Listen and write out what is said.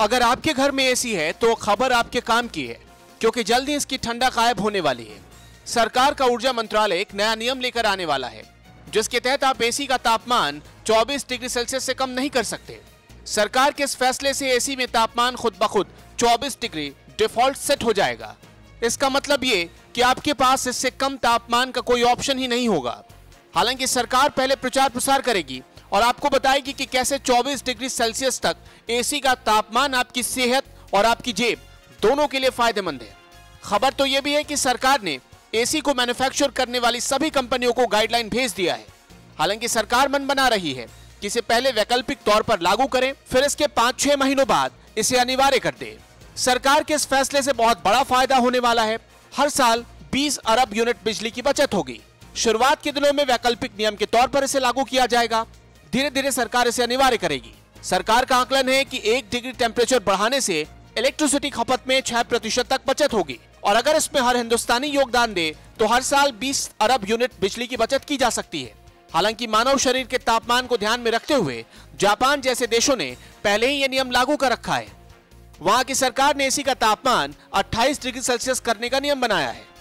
अगर आपके घर में एसी है तो खबर आपके काम की है, क्योंकि जल्द ही इसकी ठंडक गायब होने वाली है। सरकार का ऊर्जा मंत्रालय एक नया नियम लेकर आने वाला है, जिसके तहत आप एसी का तापमान 24 डिग्री सेल्सियस से कम नहीं कर सकते। सरकार के इस फैसले से एसी में तापमान खुद ब खुद 24 डिग्री डिफॉल्ट सेट हो जाएगा। इसका मतलब ये कि आपके पास इससे कम तापमान का कोई ऑप्शन ही नहीं होगा। हालांकि सरकार पहले प्रचार प्रसार करेगी और आपको बताएगी कि कैसे 24 डिग्री सेल्सियस तक एसी का तापमान आपकी सेहत और आपकी जेब दोनों के लिए फायदेमंद है। खबर तो यह भी है कि सरकार ने एसी को मैन्युफैक्चर करने वाली सभी कंपनियों को गाइडलाइन भेज दिया है। हालांकि सरकार मन बना रही है कि इसे पहले वैकल्पिक तौर पर लागू करें, फिर इसके 5-6 महीनों बाद इसे अनिवार्य कर दे। सरकार के इस फैसले से बहुत बड़ा फायदा होने वाला है। हर साल 20 अरब यूनिट बिजली की बचत होगी। शुरुआत के दिनों में वैकल्पिक नियम के तौर पर इसे लागू किया जाएगा। धीरे धीरे सरकार इसे अनिवार्य करेगी। सरकार का आकलन है कि 1 डिग्री टेम्परेचर बढ़ाने से इलेक्ट्रिसिटी खपत में 6% तक बचत होगी, और अगर इसमें हर हिंदुस्तानी योगदान दे तो हर साल 20 अरब यूनिट बिजली की बचत की जा सकती है। हालांकि मानव शरीर के तापमान को ध्यान में रखते हुए जापान जैसे देशों ने पहले ही यह नियम लागू कर रखा है। वहां की सरकार ने एसी का तापमान 28 डिग्री सेल्सियस करने का नियम बनाया है।